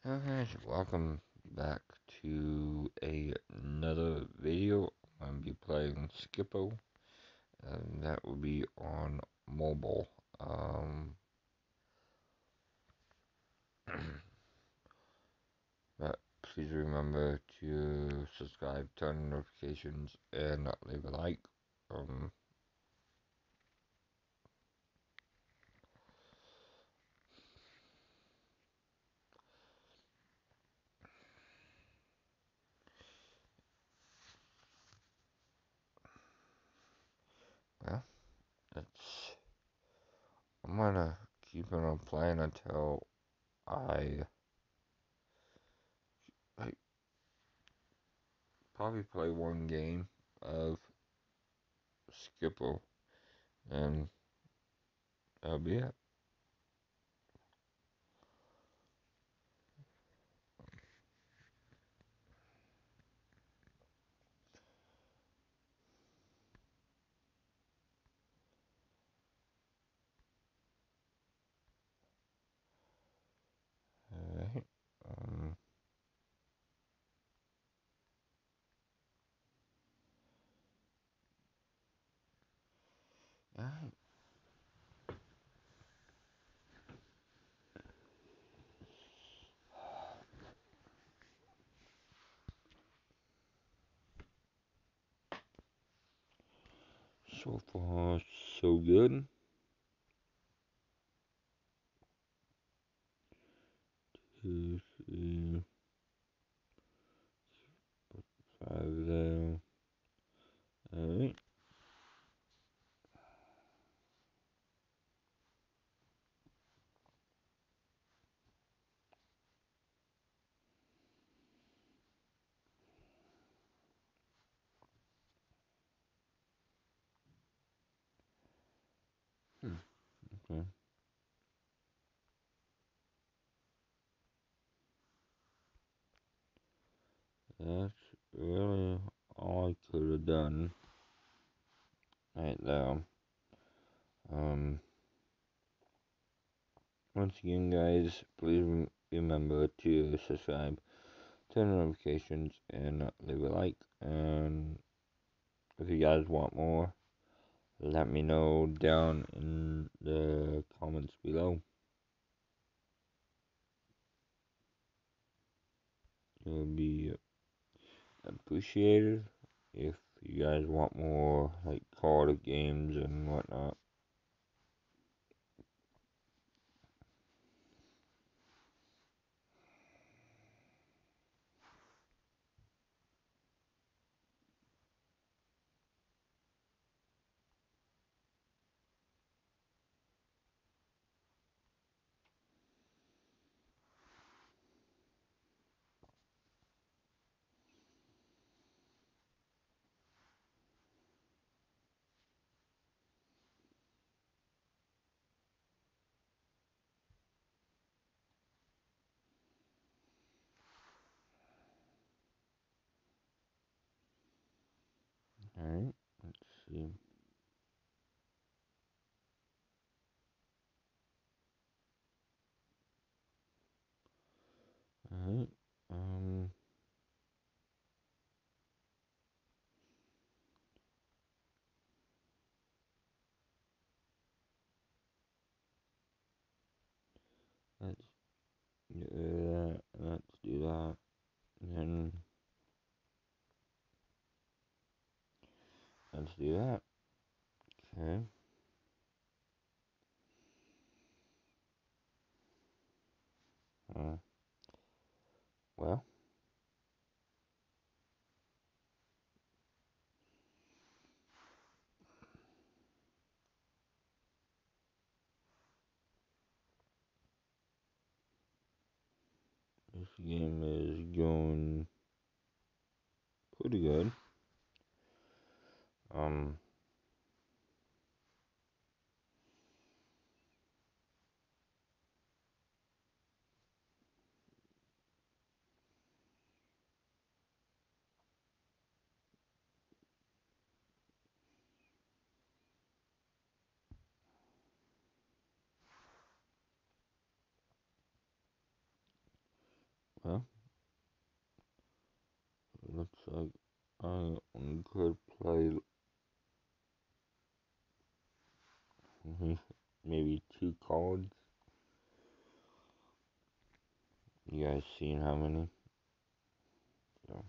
Hello guys, welcome back to another video. I'm going to be playing Skippo, and that will be on mobile. But please remember to subscribe, turn on notifications, and leave a like. Um, well, it's, I'm gonna keep it on playing until I like probably play one game of Skippo, and that'll be it. Alright. Um, alright. So far, so good. Two, three, five there. Alright. Okay. That's really all I could have done right there. Um, Once again, guys, please remember to subscribe, turn on notifications, and leave a like. And if you guys want more, let me know down in the comments below. It would be appreciated if you guys want more like card games and whatnot. Alright, let's see. Alright, let's get rid of that. Let's do that. And then let's do that. Okay. Uh, well, this game is going pretty good. Um, Well, looks like I could play maybe 2 cards. You guys seen how many? So,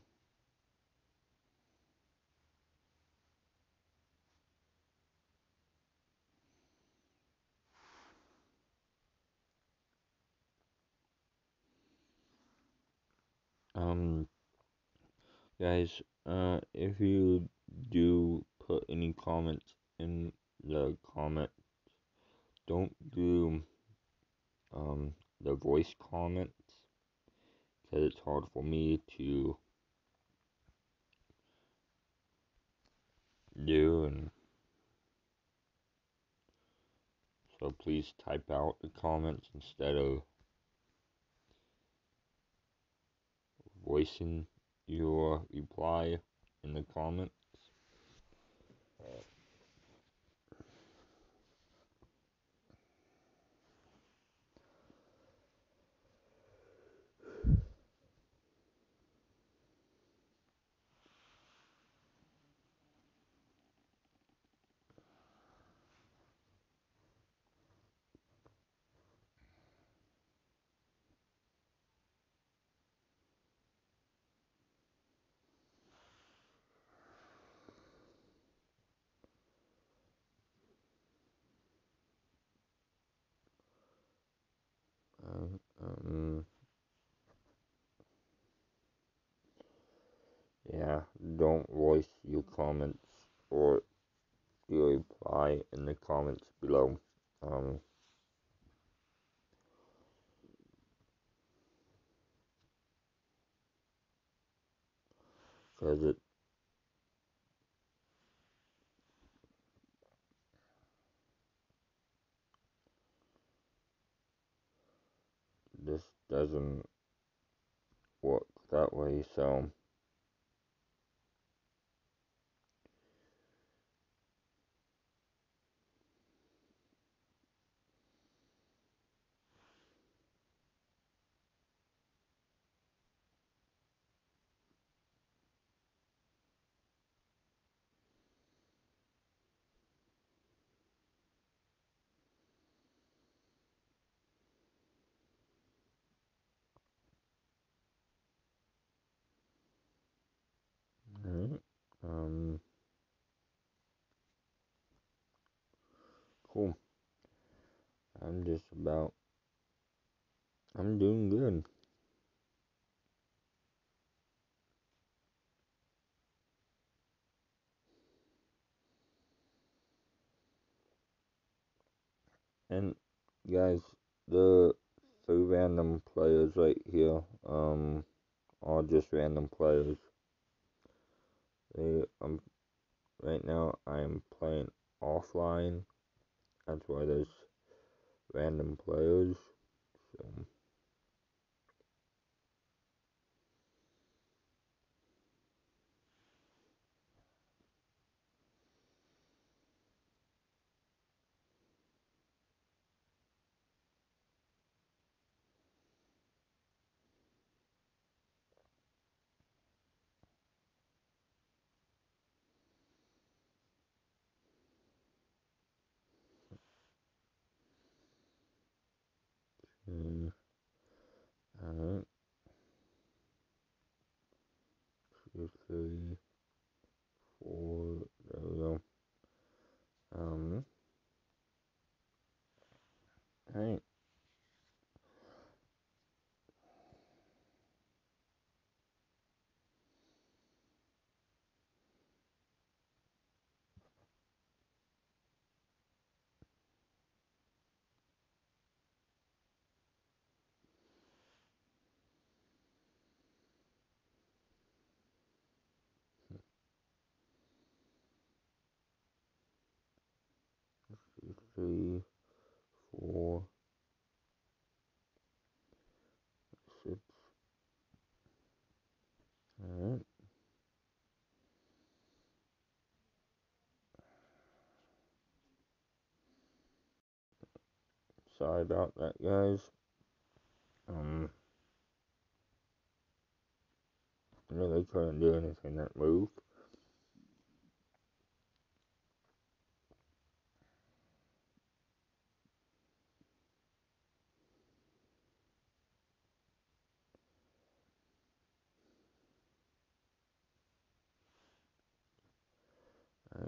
um, guys, if you do put any comments in the comment, don't do the voice comments, because it's hard for me to do, and so please type out the comments instead of voicing your reply in the comments. Um, yeah, don't voice your comments or your reply in the comments below. Um, because this doesn't work that way, so alright. Um, cool. I'm doing good. And guys, the 3 random players right here, are just random players. Right now I'm playing offline. That's why there's random players. So, alright, 2, 3, 4. There we go. Alright. 2, 3, 4, 6. Alright. Sorry about that, guys. really couldn't do anything that moved. Right.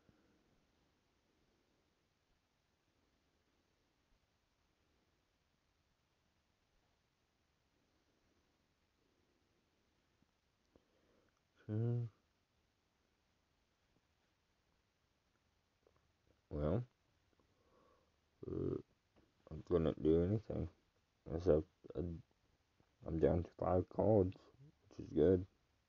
Well, I couldn't do anything. Except I'm down to 5 cards, which is good.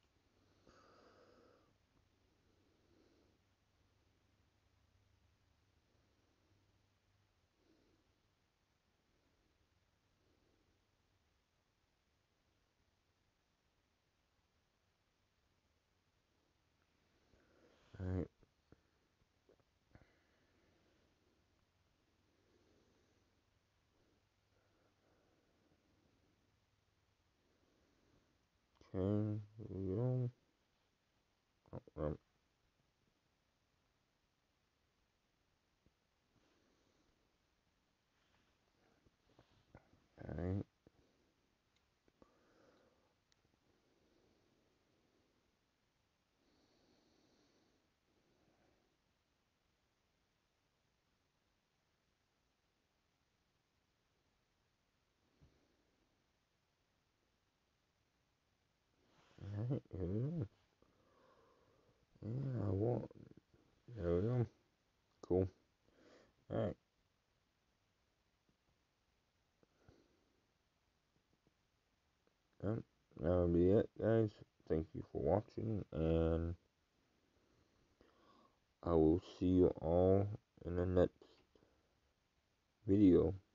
Alright. Okay, here we go. Oh, alright. Alright, here we go. Yeah, I want. There we go. Cool. Alright. Yep, that'll be it, guys. Thank you for watching, and I will see you all in the next video.